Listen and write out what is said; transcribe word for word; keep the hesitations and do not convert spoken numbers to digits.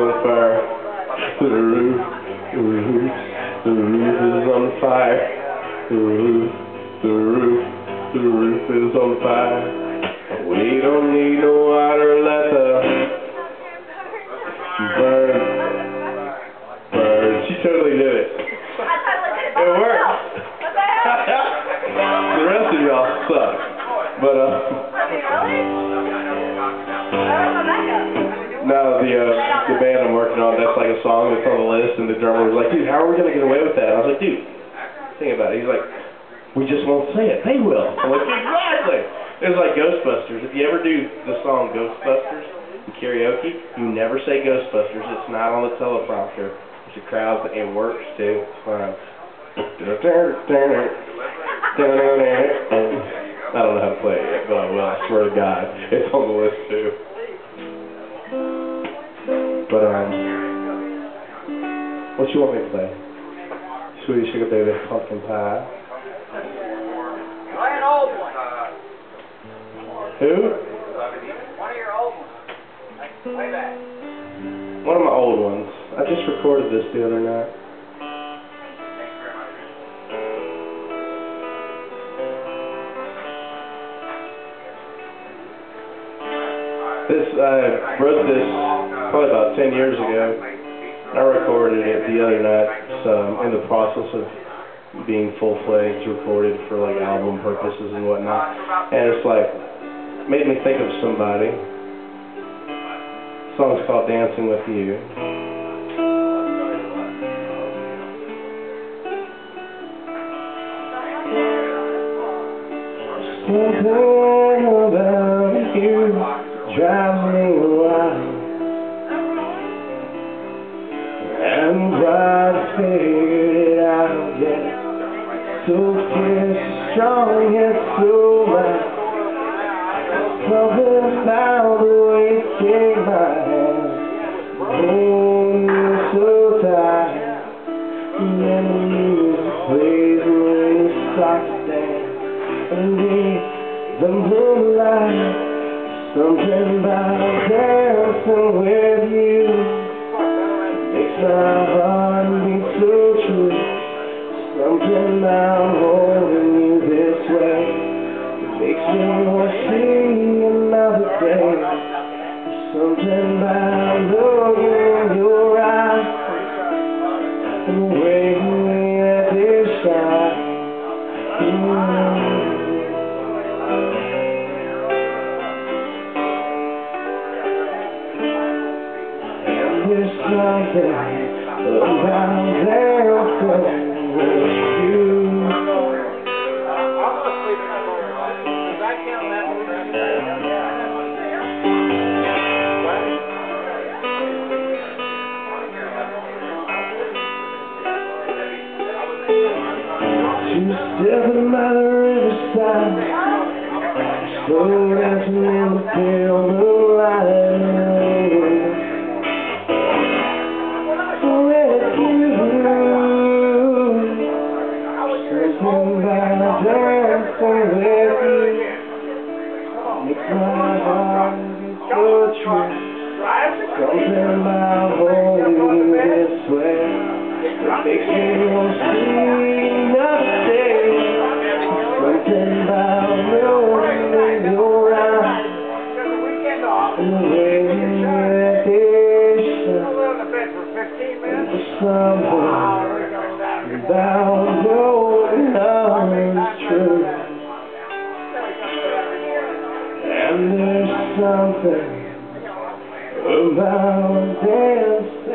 on fire. The roof, the roof, the roof is on fire. The roof, the roof, the roof is on fire. We don't need no water, let the burn, burn. She totally did it. It worked. The rest of y'all suck. But uh. No, the uh, the band I'm working on, that's like a song that's on the list, and the drummer was like, dude, how are we gonna get away with that? And I was like, dude, think about it. He's like, we just won't say it. They will. I'm like, exactly. It was like Ghostbusters. If you ever do the song Ghostbusters in karaoke, you never say Ghostbusters. It's not on the teleprompter. It's a crowd, but it works too. It's fun. I don't know how to play it yet, but I will. I swear to God, it's on the list too. But um, what you want me to play? Sweetie Sugar Baby Pumpkin Pie. Play an old one. Who? One of your old ones. Play that. One of my old ones. I just recorded this the other night. This, I wrote this probably about ten years ago. I recorded it the other night, so I'm in the process of being full-fledged recorded for like album purposes and whatnot. And it's like, made me think of somebody. The song's called Dancing With You. Something about you drives me wild, and I figured it out, yeah. So fierce, strong, yet so light. Something about the way you take my hand, hold me so tight. And then the music plays when you start to dance underneath the moonlight. Something about dancing with you makes my heart beat so true. Something about holding you this way makes me want to see another day. Something about looking in your eyes and the way that they shine. Mm. There's something about dancing with you. She's stepping by the riverside, slow dancing in the pale moonlight. Something about dancing with you makes my heart beat so true. Something about holding you this way that makes me want to see another day. Something about looking in your eyes and the way that they shine. There's something about knowing love is true. And there's something about dancing